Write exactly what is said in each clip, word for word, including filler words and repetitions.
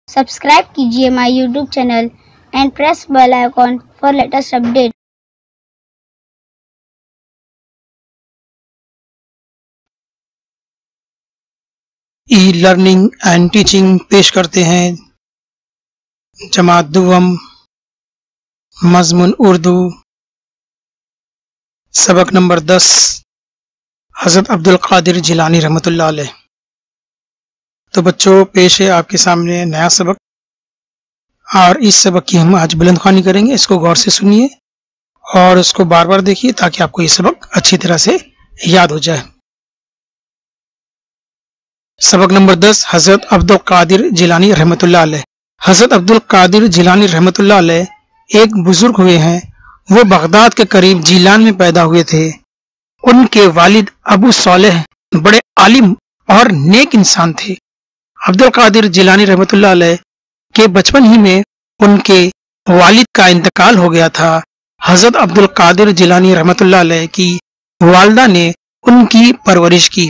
Subscribe कीजिए my YouTube channel and press bell icon for latest update. E learning and teaching पेश करते हैं जमात दुवम मज़मून उर्दू सबक नंबर दस हज़रत अब्दुल कादिर जिलानी रहमतुल्लाह अलैह। तो बच्चों, पेश है आपके सामने नया सबक, और इस सबक की हम आज बुलंदख्वानी करेंगे। इसको गौर से सुनिए और इसको बार बार देखिए ताकि आपको ये सबक अच्छी तरह से याद हो जाए। सबक नंबर दस हज़रत अब्दुल कादिर जिलानी रहमतुल्लाह अलैह। हज़रत अब्दुल कादिर जिलानी रहमतुल्लाह अलैह एक बुजुर्ग हुए हैं। वो बगदाद के करीब जीलान में पैदा हुए थे। उनके वालिद अबू सालेह बड़े आलिम और नेक इंसान थे। अब्दुल कादिर जिलानी रहमतुल्लाह अलैह के बचपन ही में उनके वालिद का इंतकाल हो गया था। हज़रत अब्दुल कादिर जिलानी रहमतुल्लाह अलैह की वालिदा ने उनकी परवरिश की।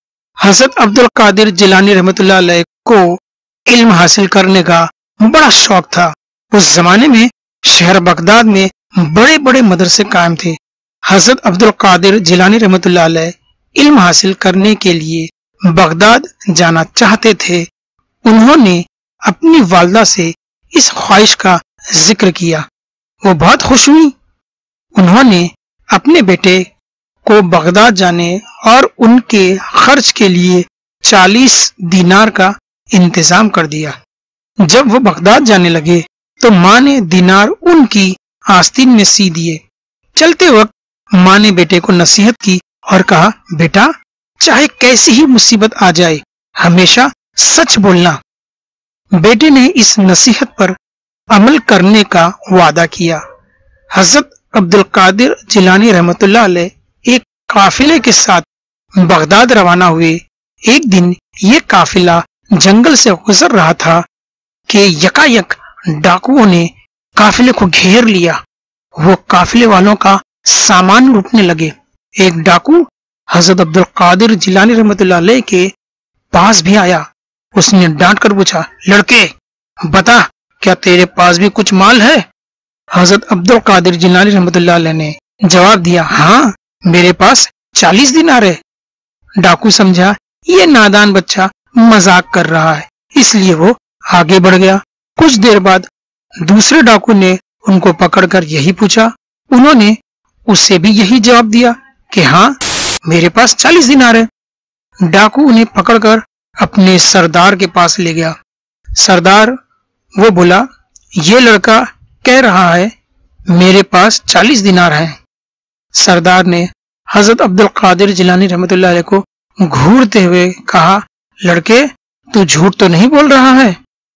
हज़रत अब्दुल कादिर जिलानी रहमतुल्लाह अलैह को इल्म हासिल करने का बड़ा शौक था। उस जमाने में शहर बगदाद में बड़े बड़े मदरसे कायम थे। हज़रत अब्दुल कादिर जिलानी रहमतुल्लाह अलैह इल्म हासिल करने के लिए बगदाद जाना चाहते थे। उन्होंने अपनी वालिदा से इस ख्वाहिश का जिक्र किया। वो बहुत खुश हुई। उन्होंने अपने बेटे को बगदाद जाने और उनके खर्च के लिए चालीस दीनार का इंतजाम कर दिया। जब वो बगदाद जाने लगे तो माँ ने दीनार उनकी आस्तीन में सी दिए। चलते वक्त माँ ने बेटे को नसीहत की और कहा, बेटा, चाहे कैसी ही मुसीबत आ जाए, हमेशा सच बोलना। बेटे ने इस नसीहत पर अमल करने का वादा किया। हज़रत अब्दुल कादिर जिलानी रहमतुल्लाह अलैह एक काफिले के साथ बगदाद रवाना हुए। एक दिन ये काफिला जंगल से गुजर रहा था कि यकायक डाकुओं ने काफिले को घेर लिया। वो काफिले वालों का सामान लूटने लगे। एक डाकू हज़रत अब्दुल कादिर जिलानी रहमतुल्लाह अलैह के पास भी आया। उसने डांट कर पूछा, लड़के, बता, क्या तेरे पास भी कुछ माल है? हज़रत अब्दुल कादिर जिलानी रहमतुल्लाह अलैह ने जवाब दिया, हाँ, मेरे पास चालीस दीनार है। डाकू समझा ये नादान बच्चा मजाक कर रहा है, इसलिए वो आगे बढ़ गया। कुछ देर बाद दूसरे डाकू ने उनको पकड़कर यही पूछा। उन्होंने उसे भी यही जवाब दिया कि हाँ, मेरे पास चालीस दीनार है। डाकू उन्हें पकड़कर अपने सरदार के पास ले गया। सरदार वो बोला, ये लड़का कह रहा है मेरे पास चालीस दीनार है। सरदार ने हज़रत अब्दुल कादिर जिलानी रहमतुल्लाह अलैह को घूरते हुए कहा, लड़के, तू झूठ तो नहीं बोल रहा है?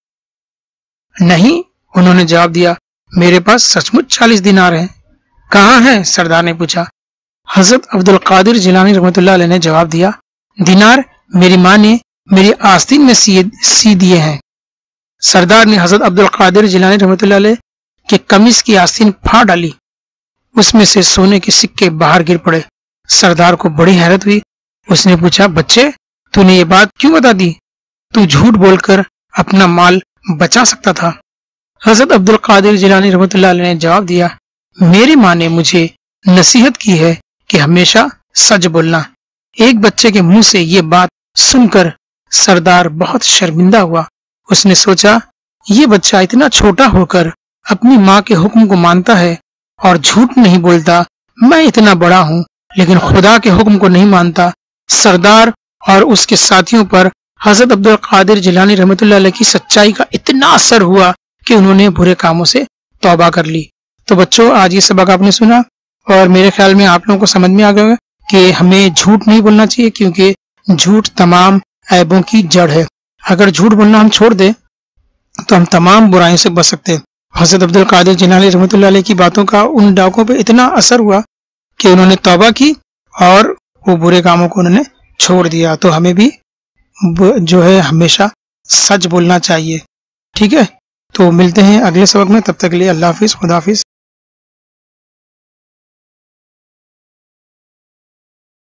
नहीं, उन्होंने जवाब दिया, मेरे पास सचमुच चालीस दीनार है। कहाँ है? सरदार ने पूछा। हज़रत अब्दुल कादिर जिलानी रहमतुल्लाह अलैह ने जवाब दिया, दीनार मेरी माँ ने मेरी आस्तीन में सी, सी दिए हैं। सरदार ने हज़रत अब्दुल कादिर जिलानी रहमतुल्लाह अलैह के कमीज की आस्तीन फाड़ डाली। उसमें से सोने के सिक्के बाहर गिर पड़े। सरदार को बड़ी हैरत हुई। उसने पूछा, बच्चे, तूने ये बात क्यों बता दी? तू झूठ बोलकर अपना माल बचा सकता था। हज़रत अब्दुल कादिर जिलानी रहमतुल्लाह अलैह ने जवाब दिया, मेरी माँ ने मुझे नसीहत की है कि हमेशा सच बोलना। एक बच्चे के मुंह से ये बात सुनकर सरदार बहुत शर्मिंदा हुआ। उसने सोचा, ये बच्चा इतना छोटा होकर अपनी माँ के हुक्म को मानता है और झूठ नहीं बोलता। मैं इतना बड़ा हूँ लेकिन खुदा के हुक्म को नहीं मानता। सरदार और उसके साथियों पर हज़रत अब्दुल कादिर जिलानी रहमतुल्लाह अलैह की सच्चाई का इतना असर हुआ कि उन्होंने बुरे कामों से तौबा कर ली। तो बच्चों, आज ये सबक आपने सुना और मेरे ख्याल में आप लोगों को समझ में आ गया कि हमें झूठ नहीं बोलना चाहिए, क्योंकि झूठ तमाम ऐबों की जड़ है। अगर झूठ बोलना हम छोड़ दें तो हम तमाम बुराइयों से बच सकते हैं। हज़रत अब्दुल कादिर जिलानी रहमतुल्लाह अलैह की बातों का उन डाकुओं पे इतना असर हुआ कि उन्होंने तौबा की और वो बुरे कामों को उन्होंने छोड़ दिया। तो हमें भी जो है हमेशा सच बोलना चाहिए। ठीक है, तो मिलते हैं अगले सबक में। तब तक के लिए अल्लाह हाफिज, खुदा हाफिज।